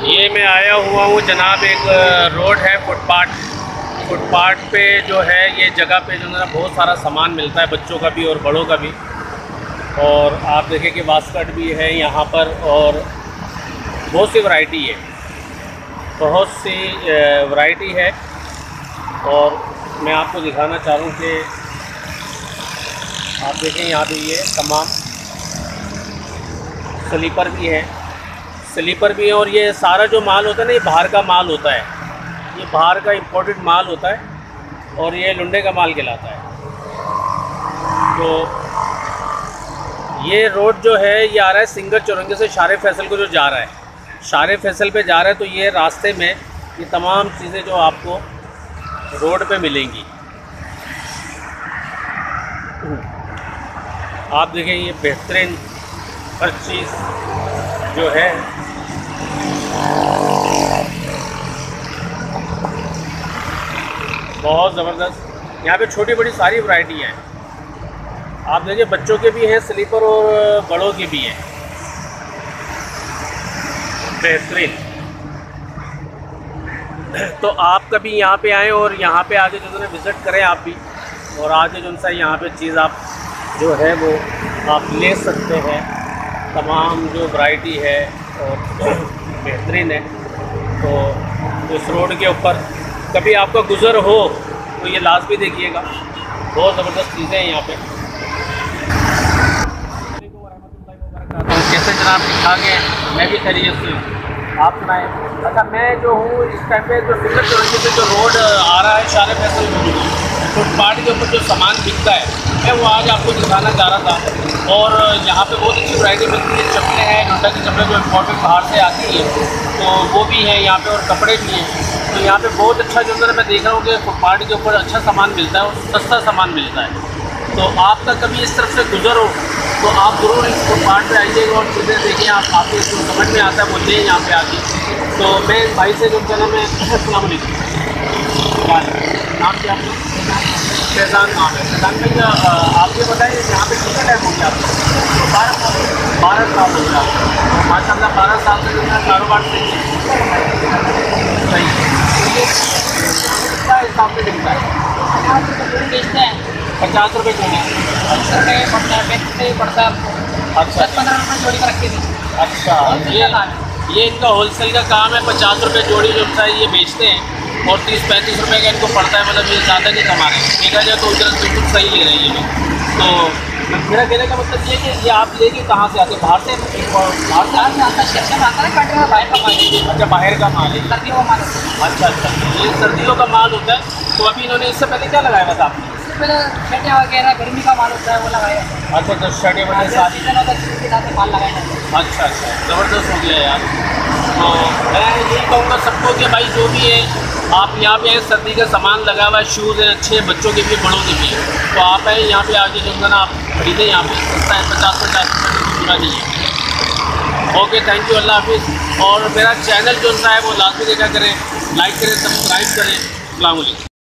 ये मैं आया हुआ हूँ जनाब, एक रोड है फुटपाथ पे जो है ये जगह पे जो है बहुत सारा सामान मिलता है, बच्चों का भी और बड़ों का भी। और आप देखें कि बास्केट भी है यहाँ पर और बहुत सी वैरायटी है, बहुत सी वैरायटी है। और मैं आपको दिखाना चाह रहा हूँ कि आप देखें यहाँ पे ये तमाम स्लीपर भी है और ये सारा जो माल होता है ना, ये बाहर का माल होता है, ये बाहर का इंपोर्टेड माल होता है और ये लुंडे का माल कहलाता है। तो ये रोड जो है ये आ रहा है सिंगर चौरंगी से शारे फैसल को जो जा रहा है, शारे फैसल पे जा रहा है। तो ये रास्ते में ये तमाम चीज़ें जो आपको रोड पे मिलेंगी। आप देखें ये बेहतरीन हर चीज़ जो है बहुत ज़बरदस्त। यहाँ पे छोटी बड़ी सारी वैरायटी हैं। आप देखिए बच्चों के भी हैं स्लीपर और बड़ों के भी हैं, बेहतरीन। तो आप कभी यहाँ पे आएँ और यहाँ पे आके जो है विज़िट करें आप भी, और आके जो सा यहाँ पे चीज़ आप जो है वो आप ले सकते हैं। तमाम जो वैरायटी है और बेहतरीन है। तो इस रोड के ऊपर कभी आपका गुज़र हो तो ये लाजमी देखिएगा, बहुत ज़बरदस्त चीज़ें हैं यहाँ पे। कैसे जनाब, ठीक ठाक है? मैं भी खैरियत से हूँ, आप सुनाएं। अच्छा, मैं जो हूँ इस टाइम पे जो सिंगर चौरंगी से जो रोड आ रहा है शारे फैसल फुटपाथ के ऊपर जो सामान बिकता है, मैं वो आज आपको दिखाना चाह रहा था। और यहाँ पे बहुत अच्छी वैरायटी मिलती है, चप्पलें हैं, लुंडा की चप्पलें जो इम्पोर्टेड बाहर से आती है, तो वो भी हैं यहाँ पे, और कपड़े भी हैं। तो यहाँ पे बहुत अच्छा जो है मैं देख रहा हूँ कि फुटपाथ के ऊपर अच्छा सामान मिलता है और सस्ता सामान मिलता है। तो आपका कभी इस तरफ से गुजर हो तो आप ज़रूर इस फुटपाथ पे आइएगा और चीज़ें देखें। आप आपको समझ में आता है बोलिए यहाँ पे आके। तो मैं भाई से जो कहना, मैं अस्सलाम वालेकुम, नाम क्या आपका? फैज़ान नाम है। फैज़ान भाई, आप ये बताइए यहाँ पे कितना टाइम हो गया आपको? 12 साल हो गया। माशाल्लाह 12 साल से जो है कारोबार सही है। सही कितना हिसाब से बिकता है? 50 रुपये जोड़ी। अच्छा, पड़ता है आपको। अच्छा, 15 रुपये जोड़ी का रखी थी। अच्छा, ये इनका होलसेल का काम है। 50 रुपये जोड़ी जो है ये बेचते हैं और 30-35 रुपये का इनको पड़ता है। मतलब ये ज़्यादा नहीं कमा रहे हैं, देखा जाए तो उधर बिल्कुल सही ले रहे हैं ये लोग। तो मेरा कहने का मतलब ये कि ये आप लेके कहाँ से आते हैं? बाहर से? बाहर से आता है, स्टेशन आता है, बाहर का माल है। अच्छा, बाहर का माल है, सर्दियों का माल है। अच्छा, ये सर्दियों का माल होता है। तो अभी इन्होंने इससे पहले क्या लगाया था आपने? पहले शर्टें वगैरह गर्मी का माल होता है वो लगाया। अच्छा, तो शर्टें वगैरह सारी माल लगाया। अच्छा, ज़बरदस्त हो गया यार। तो मैं यही कहूँगा सबको कि भाई जो भी है आप यहाँ पे आए, सर्दी का सामान लगा हुआ है, शूज़ हैं अच्छे, बच्चों के भी बड़ों के भी। तो आप आए यहाँ पे आके जो है ना आप खरीदें, यहाँ पे सस्ता है, 50 रुपये पूरा नहीं है। ओके, थैंक यू, अल्लाह हाफिज़। और मेरा चैनल जो है वो लाजमी देखा करें, लाइक करें, सब्सक्राइब करें। अस्सलाम वालेकुम।